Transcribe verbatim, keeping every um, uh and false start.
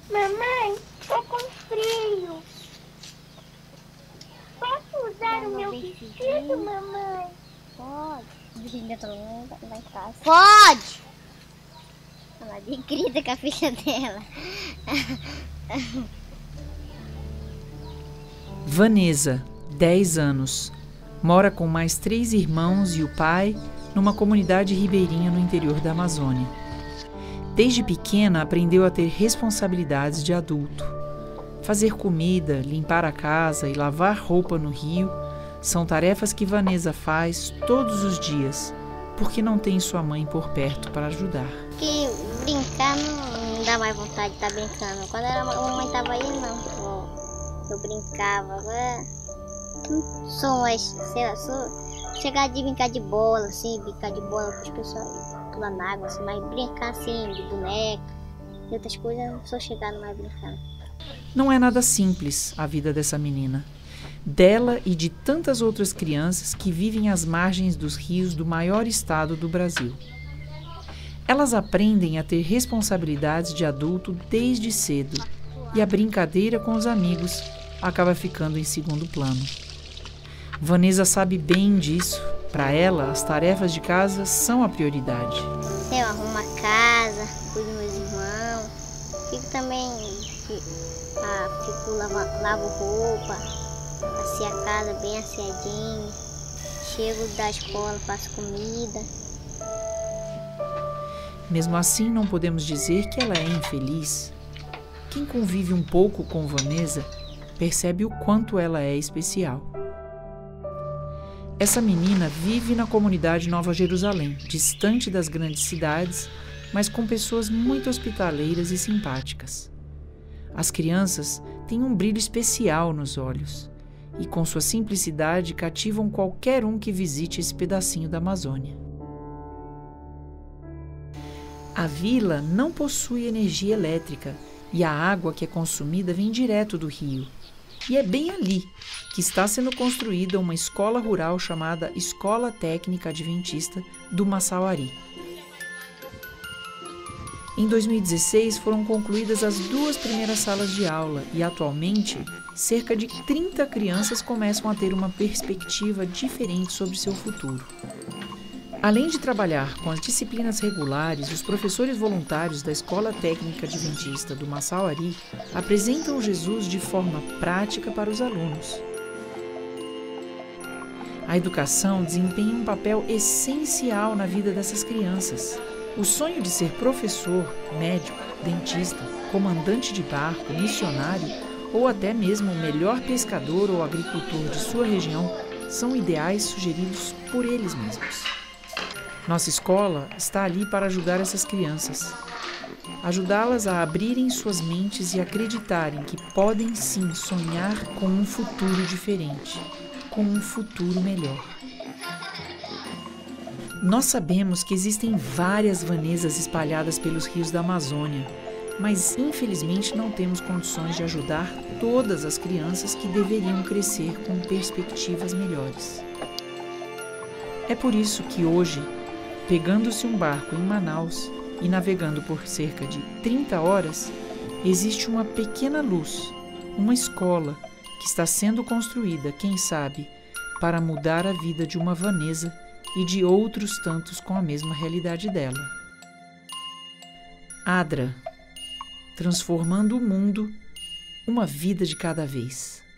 Mamãe, tô com frio. Posso usar o meu vestido, mamãe? Pode. O vestido tá lá em casa. Pode! Ela grita com a filha dela. Vanessa, dez anos, mora com mais três irmãos e o pai numa comunidade ribeirinha no interior da Amazônia. Desde pequena aprendeu a ter responsabilidades de adulto. Fazer comida, limpar a casa e lavar roupa no rio são tarefas que Vanessa faz todos os dias, porque não tem sua mãe por perto para ajudar. Que brincar não dá mais vontade de estar brincando. Quando era, a mamãe estava aí, não. Eu, eu brincava. Agora não sou mais, sei lá, sou chegar de brincar de bola, assim, brincar de bola com os pessoal pulando na água, assim, mas brincar assim, de boneca e outras coisas, eu não sou chegando mais brincando. Não é nada simples a vida dessa menina, dela e de tantas outras crianças que vivem às margens dos rios do maior estado do Brasil. Elas aprendem a ter responsabilidades de adulto desde cedo e a brincadeira com os amigos acaba ficando em segundo plano. Vanessa sabe bem disso. Para ela, as tarefas de casa são a prioridade. Eu arrumo a casa, cuido dos meus irmãos, fico também, ah, fico lavo, lavo roupa, assio a casa bem asseadinho, chego da escola, faço comida. Mesmo assim, não podemos dizer que ela é infeliz. Quem convive um pouco com Vanessa percebe o quanto ela é especial. Essa menina vive na comunidade Nova Jerusalém, distante das grandes cidades, mas com pessoas muito hospitaleiras e simpáticas. As crianças têm um brilho especial nos olhos e, com sua simplicidade, cativam qualquer um que visite esse pedacinho da Amazônia. A vila não possui energia elétrica e a água que é consumida vem direto do rio. E é bem ali que está sendo construída uma escola rural chamada Escola Técnica Adventista do Massauari. Em dois mil e dezesseis foram concluídas as duas primeiras salas de aula e atualmente cerca de trinta crianças começam a ter uma perspectiva diferente sobre seu futuro. Além de trabalhar com as disciplinas regulares, os professores voluntários da Escola Técnica Adventista do Massauari apresentam Jesus de forma prática para os alunos. A educação desempenha um papel essencial na vida dessas crianças. O sonho de ser professor, médico, dentista, comandante de barco, missionário ou até mesmo o melhor pescador ou agricultor de sua região são ideais sugeridos por eles mesmos. Nossa escola está ali para ajudar essas crianças, ajudá-las a abrirem suas mentes e acreditarem que podem sim sonhar com um futuro diferente, com um futuro melhor. Nós sabemos que existem várias Vanessas espalhadas pelos rios da Amazônia, mas infelizmente não temos condições de ajudar todas as crianças que deveriam crescer com perspectivas melhores. É por isso que hoje, pegando-se um barco em Manaus e navegando por cerca de trinta horas, existe uma pequena luz, uma escola que está sendo construída, quem sabe, para mudar a vida de uma Vanessa e de outros tantos com a mesma realidade dela. Adra, transformando o mundo, uma vida de cada vez.